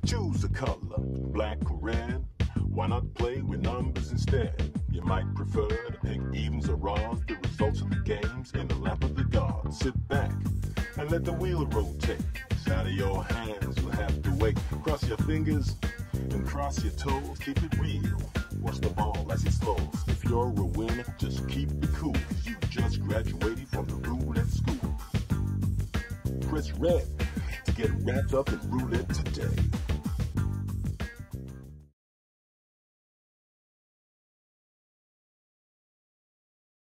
Choose a color, black or red. Why not play with numbers instead? You might prefer to pick evens or odds. The results of the game's in the lap of the gods. Sit back and let the wheel rotate. It's out of your hands, you'll have to wait. Cross your fingers and cross your toes. Keep it real, watch the ball as it slows. If you're a winner, just keep it cool, 'cause you just graduated from the roulette school. Press red to get wrapped up in roulette today.